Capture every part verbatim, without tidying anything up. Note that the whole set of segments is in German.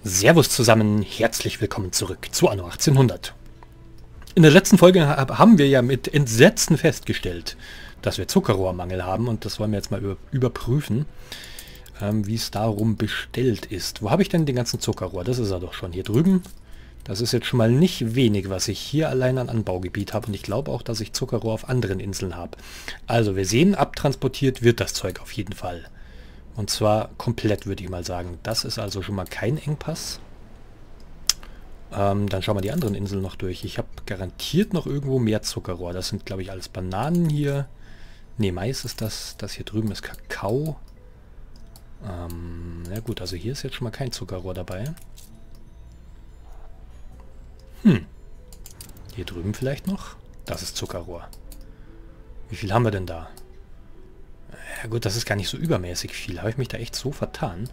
Servus zusammen, herzlich willkommen zurück zu Anno achtzehnhundert. In der letzten Folge haben wir ja mit Entsetzen festgestellt, dass wir Zuckerrohrmangel haben und das wollen wir jetzt mal über überprüfen, ähm, wie es darum bestellt ist. Wo habe ich denn den ganzen Zuckerrohr? Das ist er doch schon hier drüben. Das ist jetzt schon mal nicht wenig, was ich hier allein an Anbaugebiet habe und ich glaube auch, dass ich Zuckerrohr auf anderen Inseln habe. Also wir sehen, abtransportiert wird das Zeug auf jeden Fall. Und zwar komplett, würde ich mal sagen. Das ist also schon mal kein Engpass. Ähm, dann schauen wir die anderen Inseln noch durch. Ich habe garantiert noch irgendwo mehr Zuckerrohr. Das sind, glaube ich, alles Bananen hier. Ne, Mais ist das. Das hier drüben ist Kakao. Ähm, na gut, also hier ist jetzt schon mal kein Zuckerrohr dabei. Hm. Hier drüben vielleicht noch? Das ist Zuckerrohr. Wie viel haben wir denn da? Ja gut, das ist gar nicht so übermäßig viel. Habe ich mich da echt so vertan?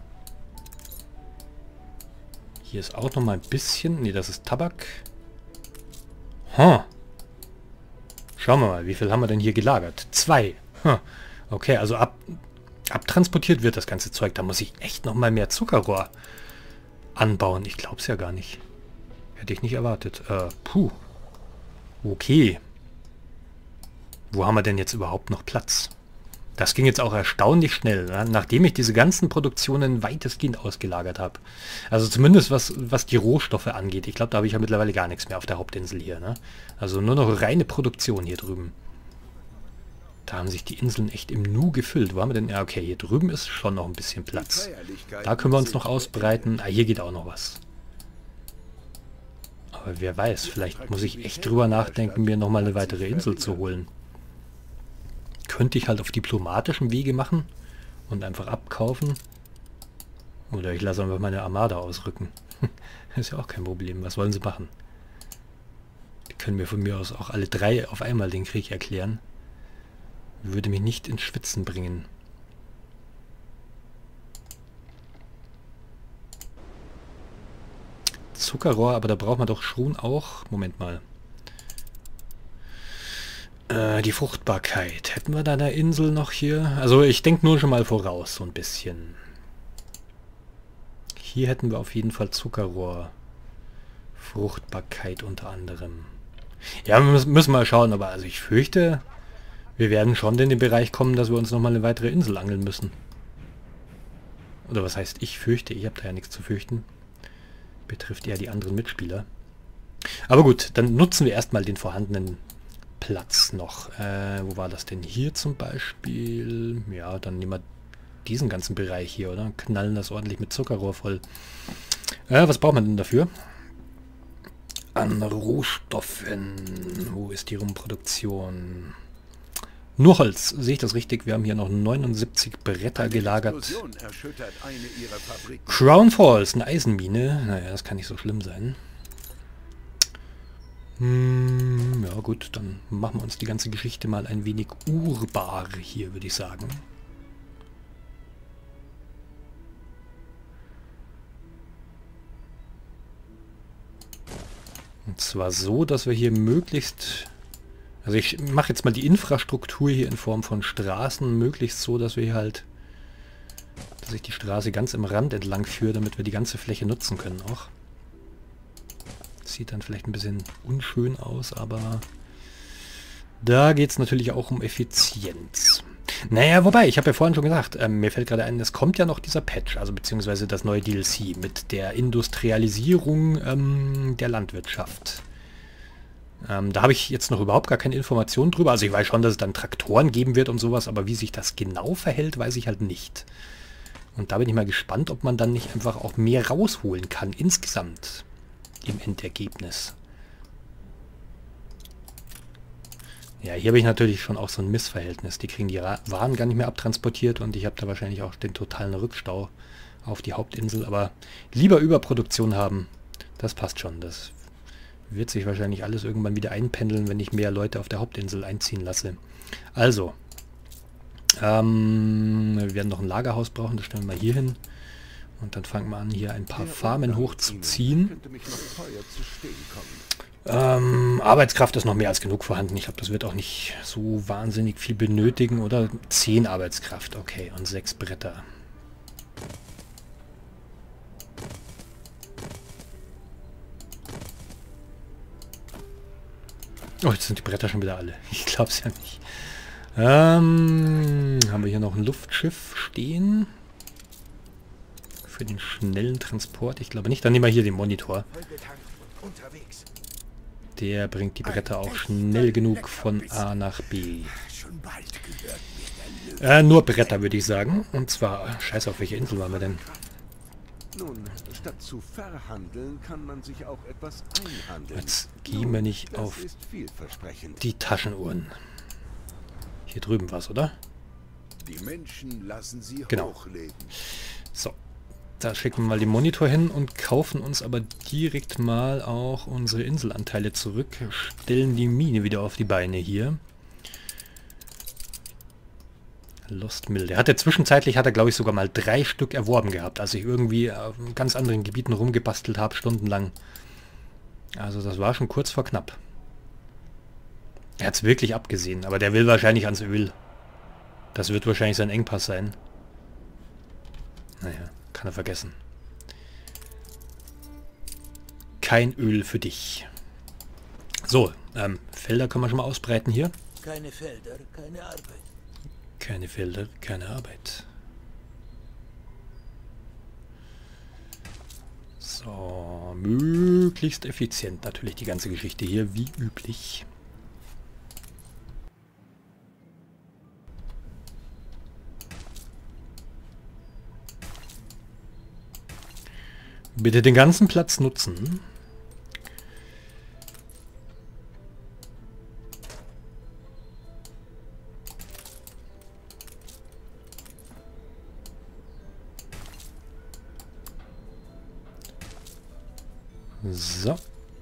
Hier ist auch noch mal ein bisschen... Ne, das ist Tabak. Huh. Schauen wir mal, wie viel haben wir denn hier gelagert? Zwei. Huh. Okay, also ab, abtransportiert wird das ganze Zeug. Da muss ich echt noch mal mehr Zuckerrohr anbauen. Ich glaube es ja gar nicht. Hätte ich nicht erwartet. Äh, puh. Okay. Wo haben wir denn jetzt überhaupt noch Platz? Das ging jetzt auch erstaunlich schnell, ne? Nachdem ich diese ganzen Produktionen weitestgehend ausgelagert habe. Also zumindest was, was die Rohstoffe angeht. Ich glaube, da habe ich ja mittlerweile gar nichts mehr auf der Hauptinsel hier. Ne? Also nur noch reine Produktion hier drüben. Da haben sich die Inseln echt im Nu gefüllt. Wo haben wir denn? Ja, okay, hier drüben ist schon noch ein bisschen Platz. Da können wir uns noch ausbreiten. Ah, hier geht auch noch was. Aber wer weiß, vielleicht muss ich echt drüber nachdenken, mir nochmal eine weitere Insel zu holen. Könnte ich halt auf diplomatischem Wege machen und einfach abkaufen. Oder ich lasse einfach meine Armada ausrücken. Ist ja auch kein Problem. Was wollen sie machen? Die können mir von mir aus auch alle drei auf einmal den Krieg erklären. Würde mich nicht ins Schwitzen bringen. Zuckerrohr, aber da braucht man doch schon auch... Moment mal. Die Fruchtbarkeit. Hätten wir da eine Insel noch hier? Also ich denke nur schon mal voraus, so ein bisschen. Hier hätten wir auf jeden Fall Zuckerrohr. Fruchtbarkeit unter anderem. Ja, wir müssen, müssen mal schauen, aber also ich fürchte, wir werden schon in den Bereich kommen, dass wir uns nochmal eine weitere Insel angeln müssen. Oder was heißt ich fürchte? Ich habe da ja nichts zu fürchten. Betrifft eher die anderen Mitspieler. Aber gut, dann nutzen wir erstmal den vorhandenen Platz noch. Äh, wo war das denn? Hier zum Beispiel. Ja, dann nehmen wir diesen ganzen Bereich hier, oder? Knallen das ordentlich mit Zuckerrohr voll. Äh, was braucht man denn dafür? An Rohstoffen. Wo ist die Rumproduktion? Nur Holz. Sehe ich das richtig? Wir haben hier noch neunundsiebzig Bretter gelagert. Crown Falls, eine Eisenmine. Naja, das kann nicht so schlimm sein. Hm, ja gut, dann machen wir uns die ganze Geschichte mal ein wenig urbar hier, würde ich sagen. Und zwar so, dass wir hier möglichst... Also ich mache jetzt mal die Infrastruktur hier in Form von Straßen möglichst so, dass wir hier halt... Dass ich die Straße ganz im Rand entlang führe, damit wir die ganze Fläche nutzen können auch. Sieht dann vielleicht ein bisschen unschön aus, aber da geht es natürlich auch um Effizienz. Naja, wobei, ich habe ja vorhin schon gesagt, ähm, mir fällt gerade ein, es kommt ja noch dieser Patch, also beziehungsweise das neue D L C mit der Industrialisierung ähm, der Landwirtschaft. Ähm, da habe ich jetzt noch überhaupt gar keine Informationen drüber. Also ich weiß schon, dass es dann Traktoren geben wird und sowas, aber wie sich das genau verhält, weiß ich halt nicht. Und da bin ich mal gespannt, ob man dann nicht einfach auch mehr rausholen kann insgesamt. Im Endergebnis. Ja, hier habe ich natürlich schon auch so ein Missverhältnis. Die kriegen die Waren gar nicht mehr abtransportiert und ich habe da wahrscheinlich auch den totalen Rückstau auf die Hauptinsel. Aber lieber Überproduktion haben, das passt schon. Das wird sich wahrscheinlich alles irgendwann wieder einpendeln, wenn ich mehr Leute auf der Hauptinsel einziehen lasse. Also, ähm, wir werden noch ein Lagerhaus brauchen, das stellen wir mal hier hin. Und dann fangen wir an, hier ein paar Farmen hochzuziehen. Ähm, Arbeitskraft ist noch mehr als genug vorhanden. Ich glaube, das wird auch nicht so wahnsinnig viel benötigen. Oder zehn Arbeitskraft, okay. Und sechs Bretter. Oh, jetzt sind die Bretter schon wieder alle. Ich glaub's ja nicht. Ähm, haben wir hier noch ein Luftschiff stehen? Für den schnellen Transport? Ich glaube nicht. Dann nehmen wir hier den Monitor. Der bringt die Bretter auch schnell genug von A nach B. Äh, nur Bretter, würde ich sagen. Und zwar, scheiße, auf welcher Insel waren wir denn? Nun, statt zu verhandeln, kann man sich auch etwas einhandeln. Jetzt gehen wir nicht auf die Taschenuhren. Hier drüben war's, oder? Die Menschen lassen sie genau. hochleben. So, da schicken wir mal den Monitor hin und kaufen uns aber direkt mal auch unsere Inselanteile zurück. Stellen die Mine wieder auf die Beine hier. Lost Mill. Der hatte zwischenzeitlich, hat er glaube ich sogar mal drei Stück erworben gehabt, als ich irgendwie auf ganz anderen Gebieten rumgebastelt habe, stundenlang. Also das war schon kurz vor knapp. Er hat es wirklich abgesehen, aber der will wahrscheinlich ans Öl. Das wird wahrscheinlich sein Engpass sein. Naja, kann er vergessen. Kein Öl für dich. So, ähm, Felder können wir schon mal ausbreiten hier. Keine Felder, keine Arbeit. Keine Felder, keine Arbeit. So, möglichst effizient natürlich die ganze Geschichte hier, wie üblich. Bitte den ganzen Platz nutzen. So.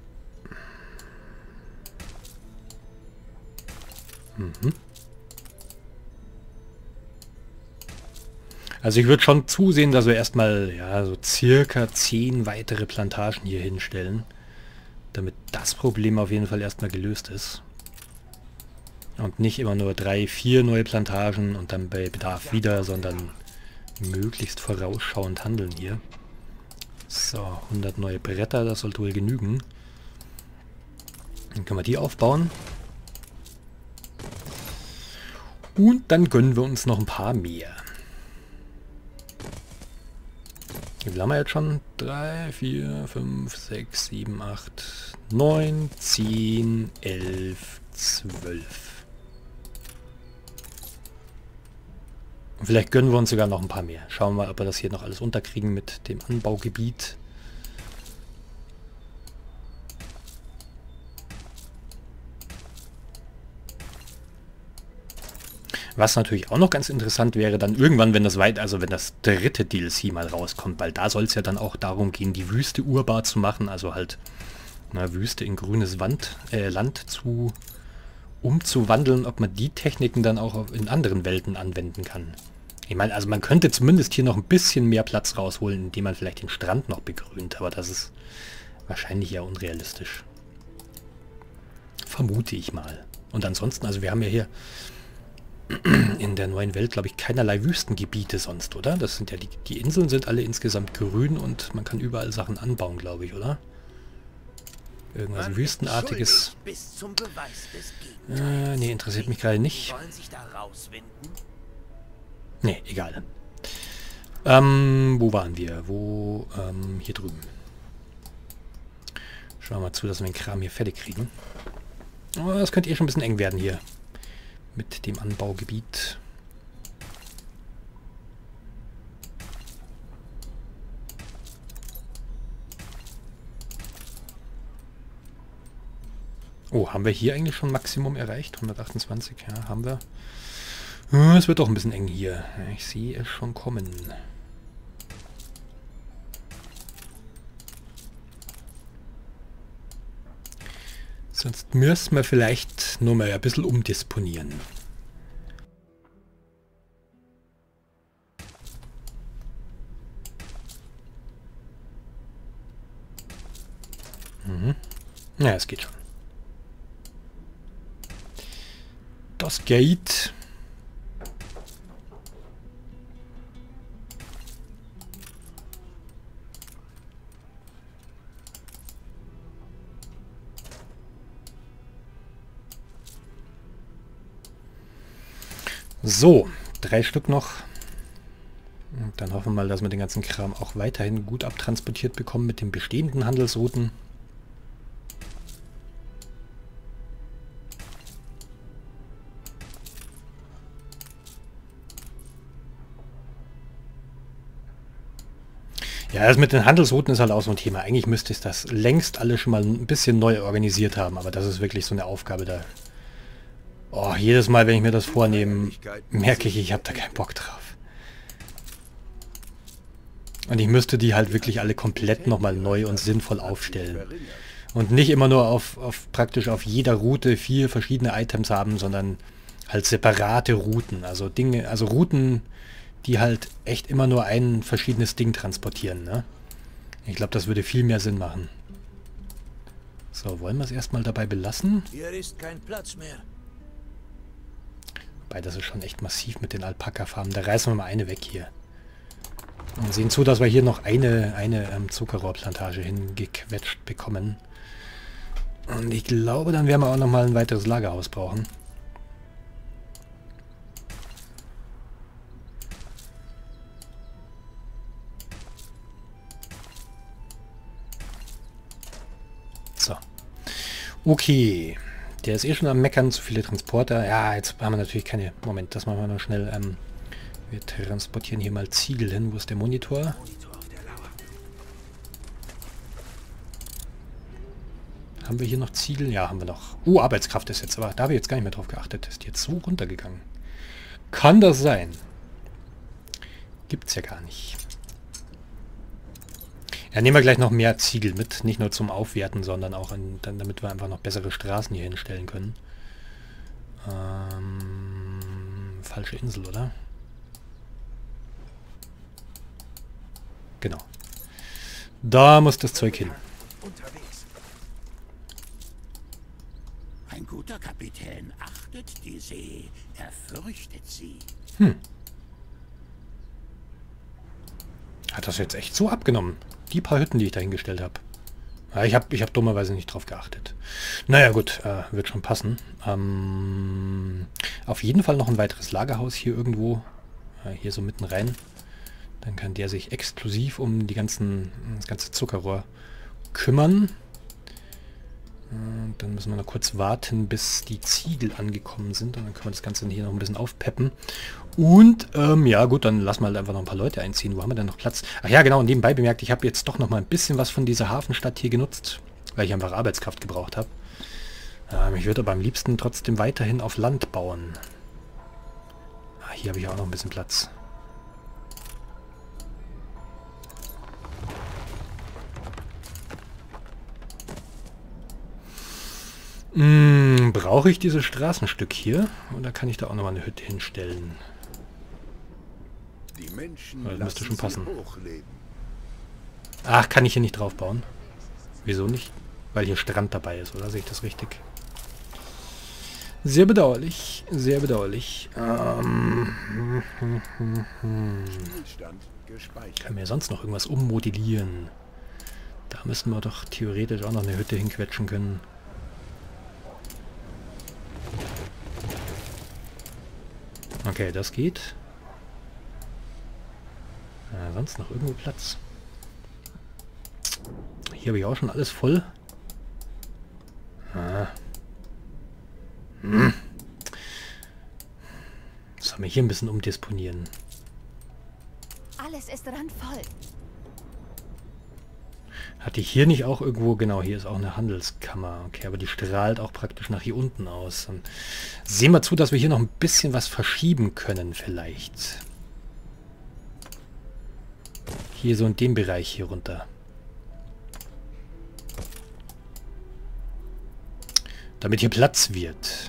Mhm. Also ich würde schon zusehen, dass wir erstmal ja so circa zehn weitere Plantagen hier hinstellen, damit das Problem auf jeden Fall erstmal gelöst ist. Und nicht immer nur drei, vier neue Plantagen und dann bei Bedarf wieder, sondern möglichst vorausschauend handeln hier. So, hundert neue Bretter, das sollte wohl genügen. Dann können wir die aufbauen. Und dann gönnen wir uns noch ein paar mehr. Wie viel haben wir jetzt schon? drei, vier, fünf, sechs, sieben, acht, neun, zehn, elf, zwölf. Und vielleicht gönnen wir uns sogar noch ein paar mehr. Schauen wir mal, ob wir das hier noch alles unterkriegen mit dem Anbaugebiet. Was natürlich auch noch ganz interessant wäre, dann irgendwann, wenn das weit, also wenn das dritte D L C mal rauskommt, weil da soll es ja dann auch darum gehen, die Wüste urbar zu machen, also halt na, Wüste in grünes Wand, äh, Land zu umzuwandeln, ob man die Techniken dann auch in anderen Welten anwenden kann. Ich meine, also man könnte zumindest hier noch ein bisschen mehr Platz rausholen, indem man vielleicht den Strand noch begrünt, aber das ist wahrscheinlich eher unrealistisch. Vermute ich mal. Und ansonsten, also wir haben ja hier in der neuen Welt, glaube ich, keinerlei Wüstengebiete sonst, oder? Das sind ja die, die Inseln sind alle insgesamt grün und man kann überall Sachen anbauen, glaube ich, oder? Irgendwas man Wüstenartiges. Bis zum Beweis des äh, nee, interessiert mich gerade nicht. Wollen sich da rauswinden? Nee, egal. Ähm, wo waren wir? Wo, ähm, hier drüben. Schauen wir mal zu, dass wir den Kram hier fertig kriegen. Oh, das könnte eh schon ein bisschen eng werden hier. Mit dem Anbaugebiet. Oh, haben wir hier eigentlich schon Maximum erreicht? hundertachtundzwanzig, ja, haben wir. Es wird doch ein bisschen eng hier. Ich sehe es schon kommen. Sonst müssen wir vielleicht nur mal ein bisschen umdisponieren. Mhm. Ja, es geht schon. Das geht. So, drei Stück noch. Und dann hoffen wir mal, dass wir den ganzen Kram auch weiterhin gut abtransportiert bekommen mit den bestehenden Handelsrouten. Ja, das mit den Handelsrouten ist halt auch so ein Thema. Eigentlich müsste ich das längst alle schon mal ein bisschen neu organisiert haben, aber das ist wirklich so eine Aufgabe da. Oh, jedes Mal, wenn ich mir das vornehme, merke ich, ich habe da keinen Bock drauf. Und ich müsste die halt wirklich alle komplett nochmal neu und sinnvoll aufstellen. Und nicht immer nur auf, auf praktisch auf jeder Route vier verschiedene Items haben, sondern halt separate Routen. Also Dinge, also Routen, die halt echt immer nur ein verschiedenes Ding transportieren, ne? Ich glaube, das würde viel mehr Sinn machen. So, wollen wir es erstmal dabei belassen? Hier ist kein Platz mehr. Wobei, das ist schon echt massiv mit den Alpaka-Farmen. Da reißen wir mal eine weg hier. Und sehen zu, dass wir hier noch eine, eine ähm, Zuckerrohrplantage hingequetscht bekommen. Und ich glaube, dann werden wir auch nochmal ein weiteres Lagerhaus brauchen. So. Okay. Der ist eh schon am Meckern, zu viele Transporter. Ja, jetzt haben wir natürlich keine... Moment, das machen wir noch schnell. Ähm, wir transportieren hier mal Ziegel hin. Wo ist der Monitor? Haben wir hier noch Ziegel? Ja, haben wir noch. Uh, Arbeitskraft ist jetzt, aber da habe ich jetzt gar nicht mehr drauf geachtet. Ist die jetzt so runtergegangen? Kann das sein? Gibt's ja gar nicht. Ja, nehmen wir gleich noch mehr Ziegel mit. Nicht nur zum Aufwerten, sondern auch, in, dann, damit wir einfach noch bessere Straßen hier hinstellen können. Ähm, falsche Insel, oder? Genau. Da muss das Zeug hin. Ein guter Kapitän achtet die See, er fürchtet sie. Hm. Hat das jetzt echt so abgenommen? Die paar Hütten, die ich dahingestellt habe. Ja, ich habe ich hab dummerweise nicht drauf geachtet. Naja gut, äh, wird schon passen. Ähm, auf jeden Fall noch ein weiteres Lagerhaus hier irgendwo. Äh, hier so mitten rein. Dann kann der sich exklusiv um die ganzen, das ganze Zuckerrohr kümmern. Und dann müssen wir noch kurz warten, bis die Ziegel angekommen sind. Und dann können wir das Ganze hier noch ein bisschen aufpeppen. Und, ähm, ja gut, dann lassen wir halt einfach noch ein paar Leute einziehen. Wo haben wir denn noch Platz? Ach ja, genau, und nebenbei bemerkt, ich habe jetzt doch noch mal ein bisschen was von dieser Hafenstadt hier genutzt. Weil ich einfach Arbeitskraft gebraucht habe. Ähm, ich würde aber am liebsten trotzdem weiterhin auf Land bauen. Ah, hier habe ich auch noch ein bisschen Platz. Hm, brauche ich dieses Straßenstück hier? Oder kann ich da auch nochmal eine Hütte hinstellen? Die Menschen Das müsste schon passen. hochleben. Ach, kann ich hier nicht drauf bauen? Wieso nicht? Weil hier Strand dabei ist, oder? Sehe ich das richtig? Sehr bedauerlich. Sehr bedauerlich. Ähm, Spielstand gespeichert. können wir sonst noch irgendwas ummodellieren? Da müssten wir doch theoretisch auch noch eine Hütte hinquetschen können. Okay, das geht. Äh, sonst noch irgendwo Platz? Hier habe ich auch schon alles voll. Ah. Hm. Sollen wir hier ein bisschen umdisponieren? Alles ist randvoll. Hatte ich hier nicht auch irgendwo... Genau, hier ist auch eine Handelskammer. Okay, aber die strahlt auch praktisch nach hier unten aus. Dann sehen wir zu, dass wir hier noch ein bisschen was verschieben können vielleicht. Hier so in dem Bereich hier runter. Damit hier Platz wird.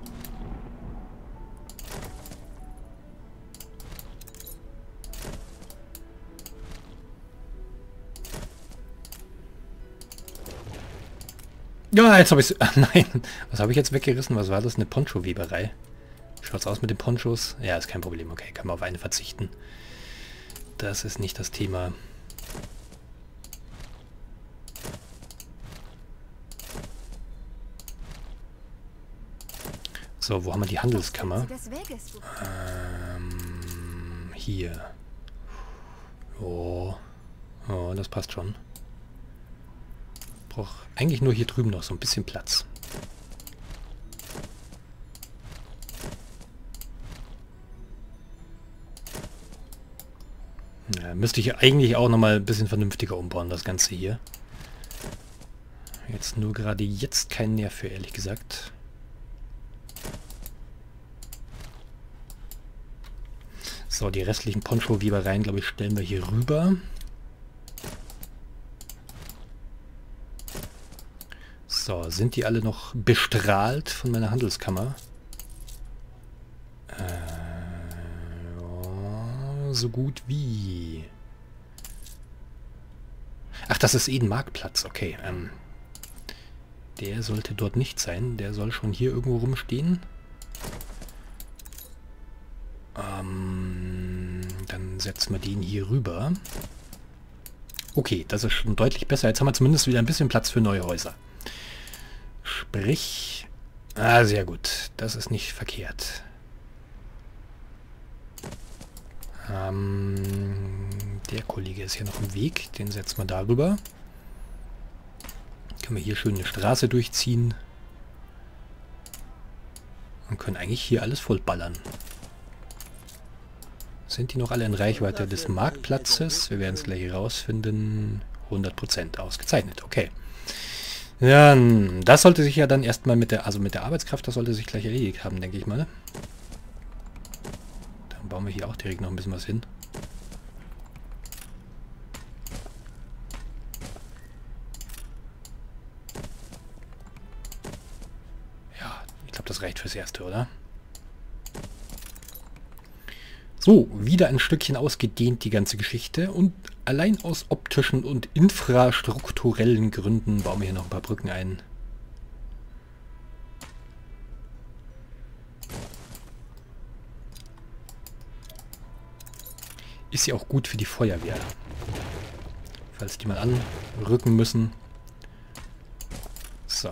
Ja, jetzt habe ich es... Nein, was habe ich jetzt weggerissen? Was war das? Eine Poncho-Weberei? Schaut's aus mit den Ponchos? Ja, ist kein Problem. Okay, kann man auf eine verzichten. Das ist nicht das Thema. So, wo haben wir die Handelskammer? Des Weges, du. Ähm, hier. Oh. Oh, das passt schon. Brauch eigentlich nur hier drüben noch so ein bisschen Platz. Ja, müsste ich eigentlich auch nochmal ein bisschen vernünftiger umbauen, das Ganze hier. Jetzt nur gerade jetzt kein Nerv für, ehrlich gesagt. So, die restlichen Poncho-Webereien, glaube ich, stellen wir hier rüber. So, sind die alle noch bestrahlt von meiner Handelskammer? Äh, ja, so gut wie. Ach, das ist eh ein Marktplatz, okay. Ähm, der sollte dort nicht sein, der soll schon hier irgendwo rumstehen. Ähm, dann setzen wir den hier rüber. Okay, das ist schon deutlich besser. Jetzt haben wir zumindest wieder ein bisschen Platz für neue Häuser. Sprich... Ah, sehr gut. Das ist nicht verkehrt. Ähm, der Kollege ist hier noch im Weg. Den setzen wir darüber. Können wir hier schön eine Straße durchziehen. Und können eigentlich hier alles vollballern. Sind die noch alle in Reichweite des Marktplatzes? Wir werden es gleich herausfinden. hundert Prozent ausgezeichnet. Okay. Ja, das sollte sich ja dann erstmal mit der, also mit der Arbeitskraft, das sollte sich gleich erledigt haben, denke ich mal. Dann bauen wir hier auch direkt noch ein bisschen was hin. Ja, ich glaube, das reicht fürs Erste, oder? So, wieder ein Stückchen ausgedehnt, die ganze Geschichte. Und allein aus optischen und infrastrukturellen Gründen bauen wir hier noch ein paar Brücken ein. Ist ja auch gut für die Feuerwehr. Falls die mal anrücken müssen. So.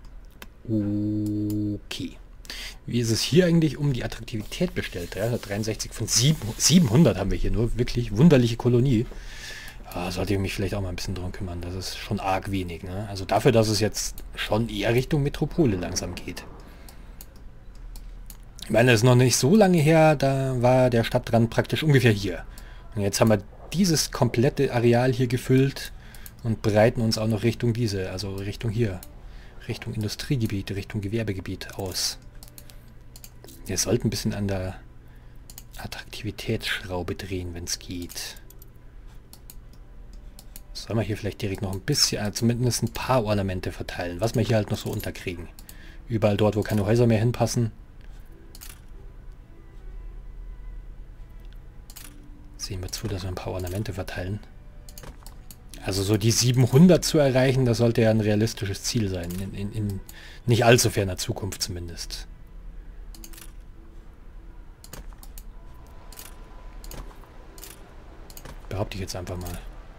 Okay. Wie ist es hier eigentlich um die Attraktivität bestellt? dreihundertdreiundsechzig von siebenhundert haben wir hier nur. Wirklich wunderliche Kolonie. Ja, sollte ich mich vielleicht auch mal ein bisschen drum kümmern. Das ist schon arg wenig. Ne? Also dafür, dass es jetzt schon eher Richtung Metropole langsam geht. Ich meine, es ist noch nicht so lange her, da war der Stadtrand praktisch ungefähr hier. Und jetzt haben wir dieses komplette Areal hier gefüllt und breiten uns auch noch Richtung diese, also Richtung hier. Richtung Industriegebiet, Richtung Gewerbegebiet aus. Wir sollten ein bisschen an der Attraktivitätsschraube drehen, wenn es geht. Sollen wir hier vielleicht direkt noch ein bisschen, also zumindest ein paar Ornamente verteilen, was wir hier halt noch so unterkriegen. Überall dort, wo keine Häuser mehr hinpassen. Sehen wir zu, dass wir ein paar Ornamente verteilen. Also so die siebenhundert zu erreichen, das sollte ja ein realistisches Ziel sein. In, in, in nicht allzu ferner Zukunft zumindest. Behaupte ich jetzt einfach mal.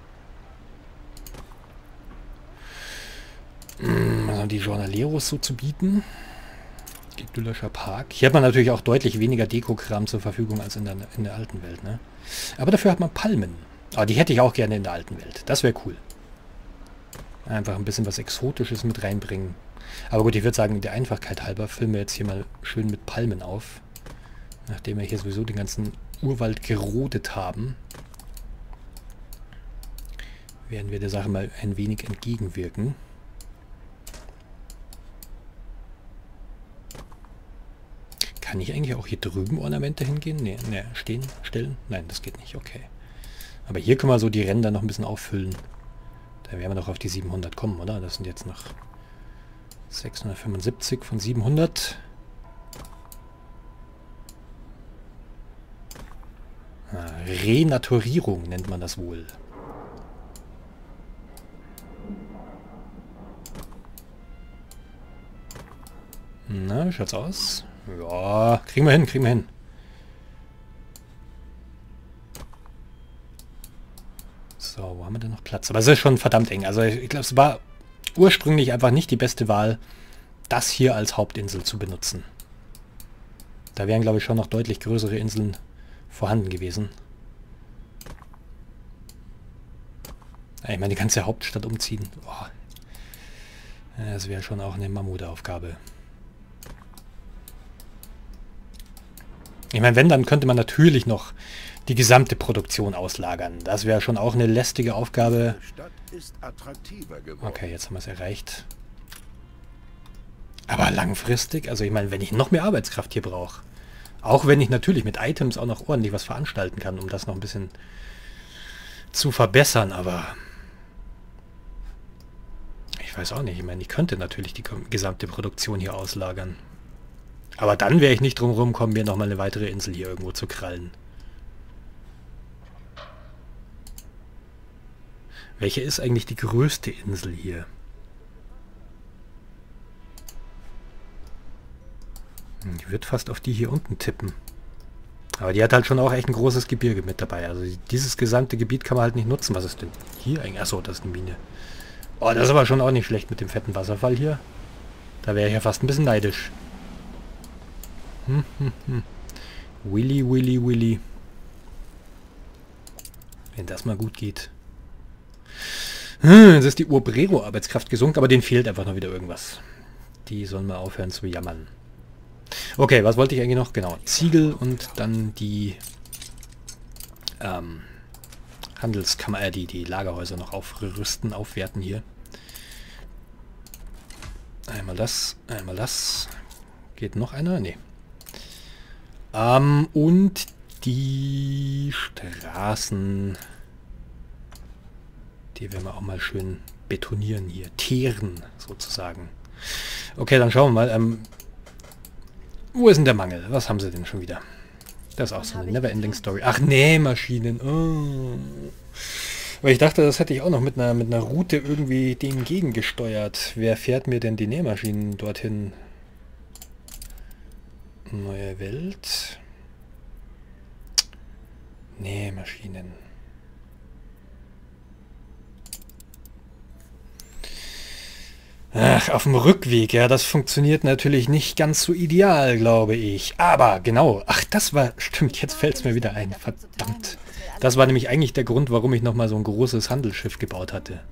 Was haben die Jornaleros so zu bieten? Idyllischer Park. Hier hat man natürlich auch deutlich weniger Dekokram zur Verfügung als in der, in der alten Welt, ne? Aber dafür hat man Palmen. Aber die hätte ich auch gerne in der alten Welt. Das wäre cool. Einfach ein bisschen was Exotisches mit reinbringen. Aber gut, ich würde sagen, der Einfachkeit halber filmen wir jetzt hier mal schön mit Palmen auf. Nachdem wir hier sowieso den ganzen Urwald gerodet haben. Werden wir der Sache mal ein wenig entgegenwirken. Kann ich eigentlich auch hier drüben Ornamente hingehen? Ne, ne, stehen, stellen? Nein, das geht nicht, okay. Aber hier können wir so die Ränder noch ein bisschen auffüllen. Da werden wir noch auf die siebenhundert kommen, oder? Das sind jetzt noch sechshundertfünfundsiebzig von siebenhundert. Ah, Renaturierung nennt man das wohl. Na, wie schaut's aus? Ja, kriegen wir hin, kriegen wir hin. So, wo haben wir denn noch Platz? Aber es ist schon verdammt eng. Also ich glaube, es war ursprünglich einfach nicht die beste Wahl, das hier als Hauptinsel zu benutzen. Da wären, glaube ich, schon noch deutlich größere Inseln vorhanden gewesen. Ich meine, die ganze Hauptstadt umziehen. Boah. Das wäre schon auch eine Mammutaufgabe. Ich meine, wenn, dann könnte man natürlich noch die gesamte Produktion auslagern. Das wäre schon auch eine lästige Aufgabe. Die Stadt ist attraktiver geworden. Okay, jetzt haben wir es erreicht. Aber langfristig, also ich meine, wenn ich noch mehr Arbeitskraft hier brauche, auch wenn ich natürlich mit Items auch noch ordentlich was veranstalten kann, um das noch ein bisschen zu verbessern, aber ich weiß auch nicht, ich meine, ich könnte natürlich die gesamte Produktion hier auslagern. Aber dann wäre ich nicht drum rumkommen, mir nochmal eine weitere Insel hier irgendwo zu krallen. Welche ist eigentlich die größte Insel hier? Ich würde fast auf die hier unten tippen. Aber die hat halt schon auch echt ein großes Gebirge mit dabei. Also dieses gesamte Gebiet kann man halt nicht nutzen. Was ist denn hier eigentlich? Achso, das ist eine Mine. Oh, das ist aber schon auch nicht schlecht mit dem fetten Wasserfall hier. Da wäre ich ja fast ein bisschen neidisch. Hm, hm, hm. Willy, Willy, Willy. Wenn das mal gut geht. Hm, jetzt ist die Obrero-Arbeitskraft gesunken, aber denen fehlt einfach noch wieder irgendwas. Die sollen mal aufhören zu jammern. Okay, was wollte ich eigentlich noch? Genau, Ziegel und dann die ähm, Handelskammer, äh, die, die Lagerhäuser noch aufrüsten, aufwerten hier. Einmal das, einmal das. Geht noch einer? Nee. Ähm, und die Straßen, die werden wir auch mal schön betonieren hier. Teeren sozusagen. Okay, dann schauen wir mal. Ähm, wo ist denn der Mangel? Was haben sie denn schon wieder? Das ist auch so eine Neverending Story. Ach nee, Maschinen. Oh. Aber ich dachte, das hätte ich auch noch mit einer, mit einer Route irgendwie dem gegengesteuert. Wer fährt mir denn die Nähmaschinen dorthin? Neue Welt. Nähmaschinen. Ach, auf dem Rückweg, ja, das funktioniert natürlich nicht ganz so ideal, glaube ich. Aber, genau, ach, das war, stimmt, jetzt fällt es mir wieder ein, verdammt. Das war nämlich eigentlich der Grund, warum ich nochmal so ein großes Handelsschiff gebaut hatte.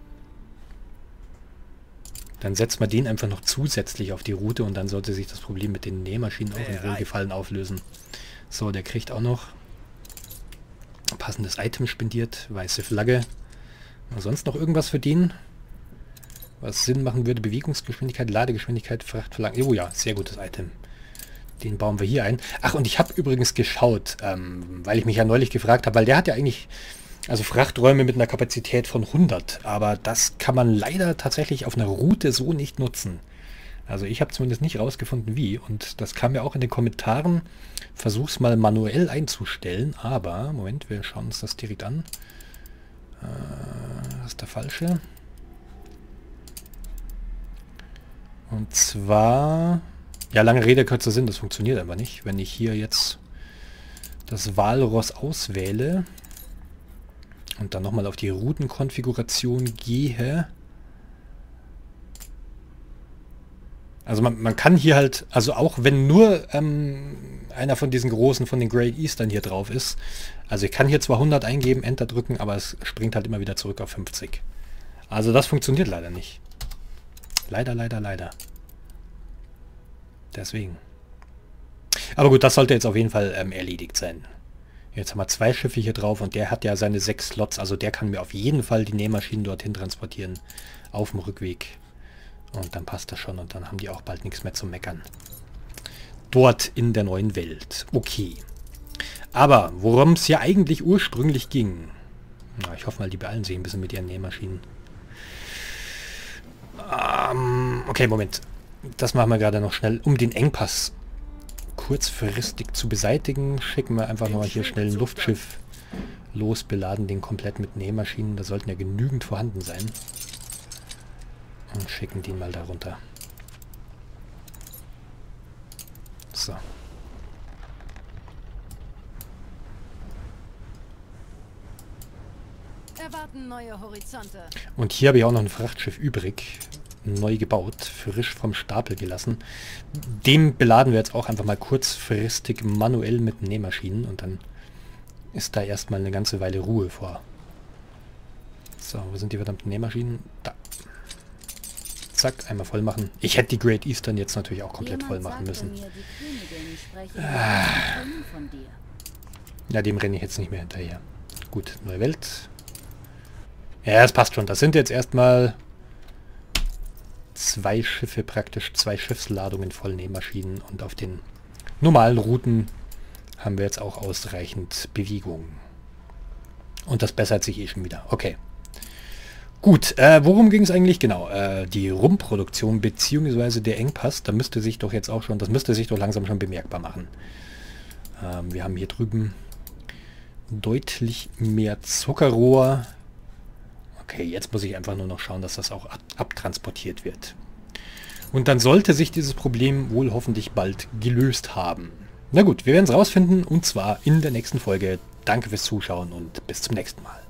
Dann setzt man den einfach noch zusätzlich auf die Route und dann sollte sich das Problem mit den Nähmaschinen auch in Wohlgefallen auflösen. So, der kriegt auch noch ein passendes Item spendiert, weiße Flagge. Und sonst noch irgendwas für den? Was Sinn machen würde, Bewegungsgeschwindigkeit, Ladegeschwindigkeit, Frachtverlangen. Oh ja, sehr gutes Item. Den bauen wir hier ein. Ach, und ich habe übrigens geschaut, ähm, weil ich mich ja neulich gefragt habe, weil der hat ja eigentlich, also Frachträume mit einer Kapazität von hundert, aber das kann man leider tatsächlich auf einer Route so nicht nutzen. Also ich habe zumindest nicht rausgefunden, wie. Und das kam ja auch in den Kommentaren. Versuch's mal manuell einzustellen, aber, Moment, wir schauen uns das direkt an. Äh, das ist der falsche. Und zwar, ja, lange Rede, kurzer Sinn, das funktioniert einfach nicht. Wenn ich hier jetzt das Walross auswähle und dann nochmal auf die Routenkonfiguration gehe. Also man, man kann hier halt, also auch wenn nur ähm, einer von diesen großen, von den Great Eastern hier drauf ist, also ich kann hier zwar hundert eingeben, Enter drücken, aber es springt halt immer wieder zurück auf fünfzig. Also das funktioniert leider nicht. Leider, leider, leider. Deswegen. Aber gut, das sollte jetzt auf jeden Fall ähm, erledigt sein. Jetzt haben wir zwei Schiffe hier drauf und der hat ja seine sechs Slots. Also der kann mir auf jeden Fall die Nähmaschinen dorthin transportieren. Auf dem Rückweg. Und dann passt das schon und dann haben die auch bald nichts mehr zu meckern. Dort in der neuen Welt. Okay. Aber worum es ja eigentlich ursprünglich ging. Na, ich hoffe mal, die beeilen sich ein bisschen mit ihren Nähmaschinen. Ähm, okay, Moment. Das machen wir gerade noch schnell. Um den Engpass kurzfristig zu beseitigen, schicken wir einfach mal hier schnell ein Luftschiff los, beladen den komplett mit Nähmaschinen. Da sollten ja genügend vorhanden sein. Und schicken den mal da runter. So. Erwarten neue Horizonte. Und hier habe ich auch noch ein Frachtschiff übrig. neu gebaut, frisch vom Stapel gelassen. Dem beladen wir jetzt auch einfach mal kurzfristig manuell mit Nähmaschinen und dann ist da erstmal eine ganze Weile Ruhe vor. So, wo sind die verdammten Nähmaschinen? Da. Zack, einmal voll machen. Ich hätte die Great Eastern jetzt natürlich auch komplett voll machen müssen. Ah. Ja, dem renne ich jetzt nicht mehr hinterher. Gut, neue Welt. Ja, es passt schon. Das sind jetzt erstmal zwei Schiffe, praktisch zwei Schiffsladungen voll Nähmaschinen und auf den normalen Routen haben wir jetzt auch ausreichend Bewegung. Und das bessert sich eh schon wieder. Okay. Gut, äh, worum ging es eigentlich? Genau, äh, die Rumproduktion bzw. der Engpass, da müsste sich doch jetzt auch schon, das müsste sich doch langsam schon bemerkbar machen. Ähm, wir haben hier drüben deutlich mehr Zuckerrohr. Okay, jetzt muss ich einfach nur noch schauen, dass das auch ab abtransportiert wird. Und dann sollte sich dieses Problem wohl hoffentlich bald gelöst haben. Na gut, wir werden es rausfinden und zwar in der nächsten Folge. Danke fürs Zuschauen und bis zum nächsten Mal.